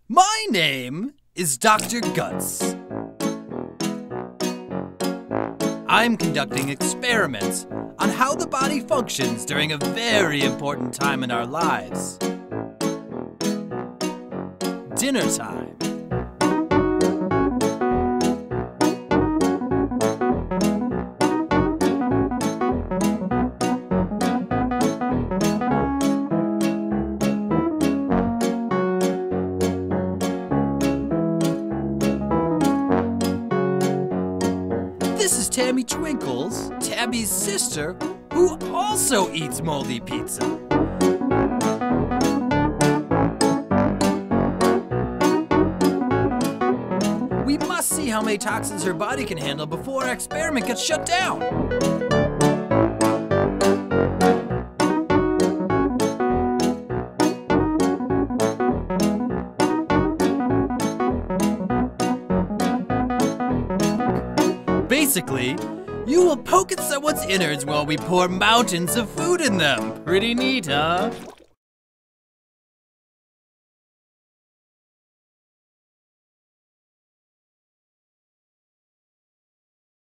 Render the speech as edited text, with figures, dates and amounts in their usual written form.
My name is Dr. Guts. I'm conducting experiments on how the body functions during a very important time in our lives. Dinner time. This is Tammy Twinkles, Tabby's sister, who also eats moldy pizza. We must see how many toxins her body can handle before our experiment gets shut down. Basically, you will poke at someone's innards while we pour mountains of food in them. Pretty neat, huh?